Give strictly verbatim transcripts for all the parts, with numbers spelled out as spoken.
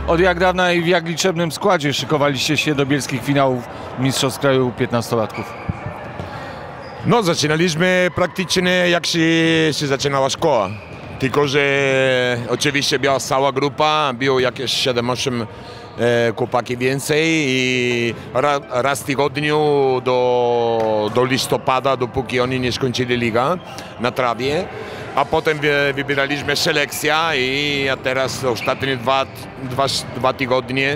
Od jak dawna i w jak liczebnym składzie szykowaliście się do bielskich finałów Mistrzostw Kraju piętnastolatków? No, zaczynaliśmy praktycznie jak się, się zaczynała szkoła. Tylko że oczywiście była cała grupa, było jakieś siedem osiem e, chłopaki więcej i ra, raz w tygodniu do, do listopada, dopóki oni nie skończyli liga na trawie. A potem wybieraliśmy selekcja i a teraz ostatnie dwa, dwa, dwa tygodnie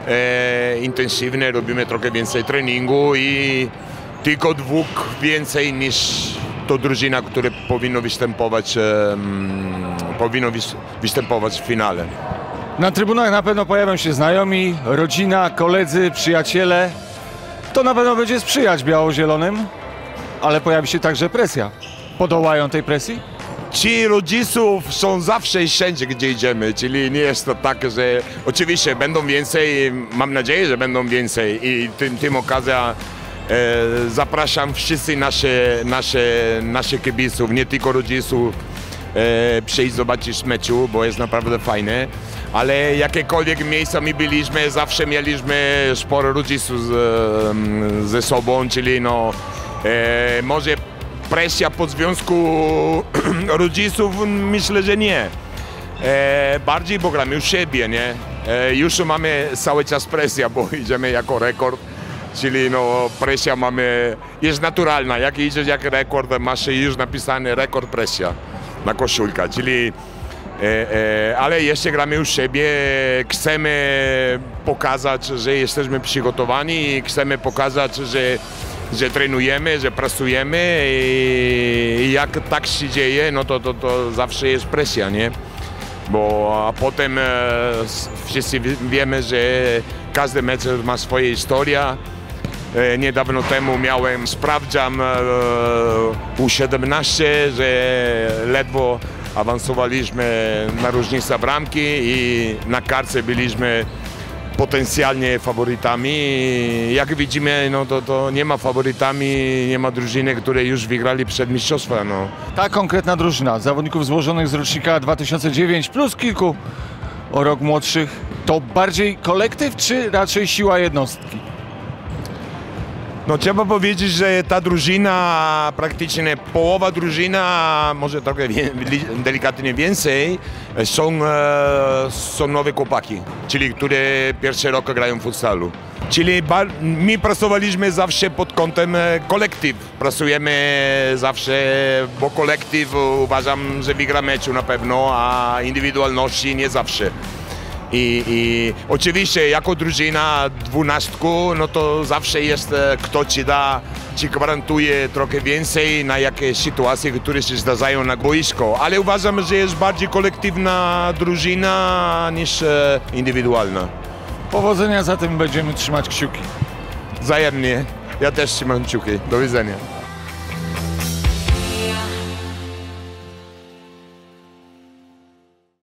e, intensywne robimy trochę więcej treningu i tylko dwóch więcej niż to drużyna, która powinno występować, um, powinno występować w finale. Na trybunach na pewno pojawią się znajomi, rodzina, koledzy, przyjaciele. To na pewno będzie sprzyjać biało-zielonym, ale pojawi się także presja. Podołają tej presji? Ci rodziców są zawsze i wszędzie, gdzie idziemy, czyli nie jest to tak, że oczywiście będą więcej, mam nadzieję, że będą więcej i tym, tym okazja e, zapraszam wszyscy nasze, nasze, nasze kibiców, nie tylko rodziców, e, przyjść zobaczyć meczu, bo jest naprawdę fajne, ale jakiekolwiek miejsca my byliśmy, zawsze mieliśmy sporo rodziców z, ze sobą, czyli no e, może presja pod związku rodziców, myślę, że nie. E, bardziej, bo gramy u siebie, nie? E, już mamy cały czas presja, bo idziemy jako rekord, czyli no presja mamy, jest naturalna, jak idziesz jak rekord, masz już napisany rekord presja na koszulkę, czyli e, e, ale jeszcze gramy u siebie, chcemy pokazać, że jesteśmy przygotowani i chcemy pokazać, że że trenujemy, że pracujemy i jak tak się dzieje, no to, to, to zawsze jest presja, nie? Bo a potem e, wszyscy wiemy, że każdy mecz ma swoją historię. E, niedawno temu miałem sprawdzian e, U siedemnaście, że ledwo awansowaliśmy na różnicę bramki i na kartce byliśmy potencjalnie faworytami. Jak widzimy, no to, to nie ma faworytami, nie ma drużyny, które już wygrali przed mistrzostwa. No. Ta konkretna drużyna zawodników złożonych z rocznika dwa tysiące dziewiątego plus kilku o rok młodszych, to bardziej kolektyw czy raczej siła jednostki? No trzeba powiedzieć, że ta drużyna, praktycznie połowa drużyna, może trochę delikatnie więcej, są, są nowe chłopaki, czyli które pierwszy rok grają w futsalu. Czyli my pracowaliśmy zawsze pod kątem kolektyw. Pracujemy zawsze, bo kolektyw uważam, że wygra meczu na pewno, a indywidualności nie zawsze. I, I oczywiście jako drużyna dwunastku, no to zawsze jest kto ci da, ci gwarantuje trochę więcej na jakieś sytuacje, które się zdarzają na boisko, ale uważam, że jest bardziej kolektywna drużyna niż indywidualna. Powodzenia, zatem będziemy trzymać kciuki. Wzajemnie, ja też trzymam kciuki. Do widzenia.